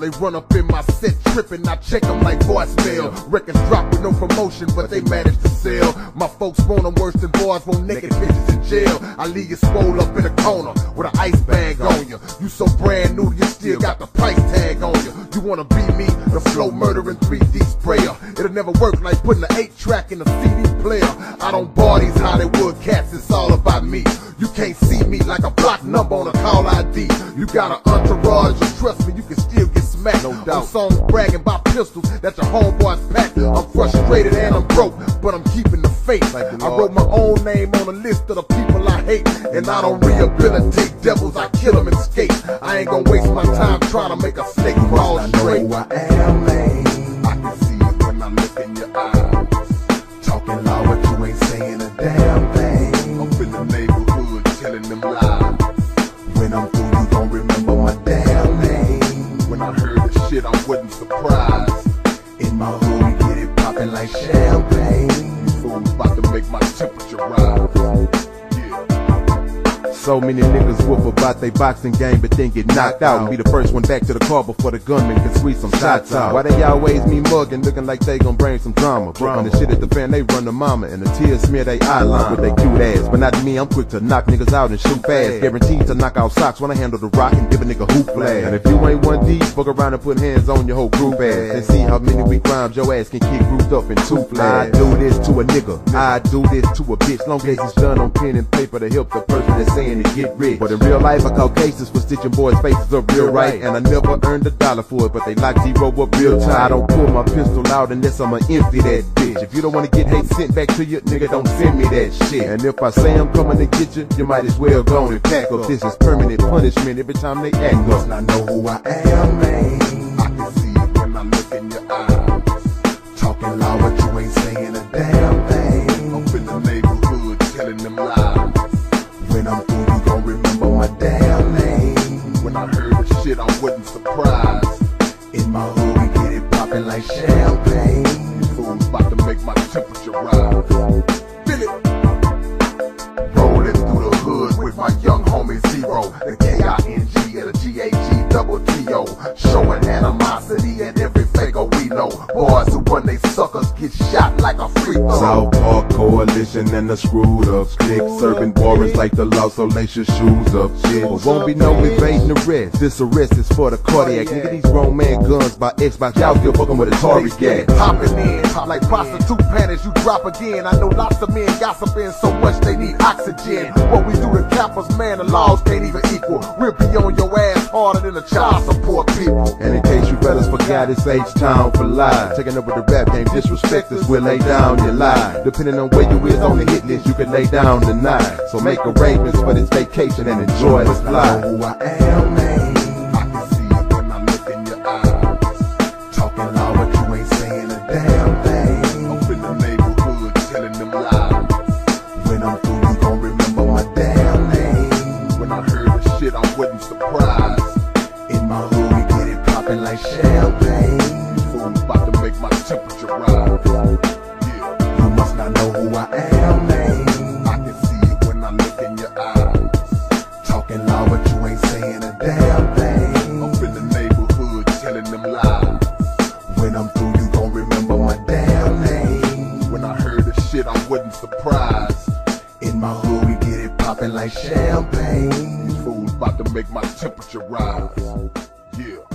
They run up in my set tripping, I check them like voicemail. Records drop with no promotion, but they manage to sell. My folks want them worse than boys, want naked bitches in jail. I leave you swoll up in a corner with an ice bag on you. You so brand new, you still got the price tag on you. You wanna be me, the flow murdering 3D sprayer. It'll never work like putting an 8-track in a CD player. I don't bar these Hollywood cats, it's all about me. You can't see me like a block number on a call ID. You got an entourage, and trust me, you can still get smacked. No doubt. On songs bragging about pistols that your homeboys pack. I'm frustrated and I'm broke, but I'm keeping the faith. I wrote my own name on a list of the people I hate, and I don't rehabilitate devils, I kill them and skate. I ain't gonna waste my time trying to make a snake crawl straight. I know who I am, man. I can see it when I look in your eyes. Talking loud, but you ain't saying a damn thing. Up in the neighborhood telling them lies. When I'm through, you gon' remember my damn name. When I heard the shit, I wasn't surprised. In my hood, we get it poppin' like champagne. Fools about to make my temperature rise. So many niggas whoop about they boxing game, but then get knocked out. Be the first one back to the car before the gunman can squeeze some shots out. Why they always me mugging, looking like they gon' bring some drama? Brooklyn the shit at the fan, they run the mama, and the tears smear they eyeline with they cute ass. But not me, I'm quick to knock niggas out and shoot fast. Guaranteed to knock out socks when I handle the rock and give a nigga hoop flag. And if you ain't one D, fuck around and put hands on your whole group ass, and see how many weak rhymes your ass can kick grouped up in 2 flags. I do this to a nigga, I do this to a bitch, long as it's done on pen and paper to help the person that's saying to get rich. But in real life, I call cases for stitching boys' faces up real right, and I never earned $1 for it, but they lock zero up real tight. I don't pull my pistol out unless I'ma empty that bitch. If you don't wanna get hate sent back to you, nigga, don't send me that shit. And if I say I'm coming to get you, you might as well go on and pack up. This is permanent punishment every time they act up. I know who I am, man. I can see it when I look in your eyes. Talking loud, but you ain't saying a damn thing. Up in the neighborhood telling them lies. When I'm through, you gon' remember my damn name. When I heard the shit, I wasn't surprised. In my hood, we get it poppin' like champagne. Fools about to make my temperature rise. Feel it. Rolling through the hood with my young homie Zero, the K-I-N-G and the G-A-G-double-T-O, showing animosity at every faker we know. Boys who run they suckers get shot like a free throw. South Park Coalition and the screwed up stick, serving warrants like the law, so lace your shoes up. Shit, but won't be no evading arrest. This arrest is for the cardiac. Nigga, these grown man guns by Xbox, y'all still fucking with a Tory gas. Popping in like prostitute panties, you drop again. I know lots of men gossiping so much they need oxygen. What we do to cappers, man, the laws can't even equal. We'll be on your ass harder than the child support people. And in case you fellas forgot, it's H-Town for life. Taking over the rap game, disrespect us, we'll lay down your life. Depending on where you is on the hit list, you can lay down tonight. So make arrangements for this vacation and enjoy this I flight. know who I am, man. I can see it when I look in your eyes. Talking loud, but you ain't saying a damn thing. Up in the neighborhood telling them lies. When I'm through, you gon' remember my damn name. When I heard the shit, I wasn't surprised. In my hood, we get it poppin' like champagne. Fools about to make my temperature rise. You must not know who I am, man. I can see it when I look in your eyes. Talking loud, but you ain't saying a damn thing. Up in the neighborhood telling them lies. When I'm through, you gon' remember my damn name. When I heard the shit, I wasn't surprised. In my hood, we get it poppin' like champagne. Fools about to make my temperature rise. Yeah.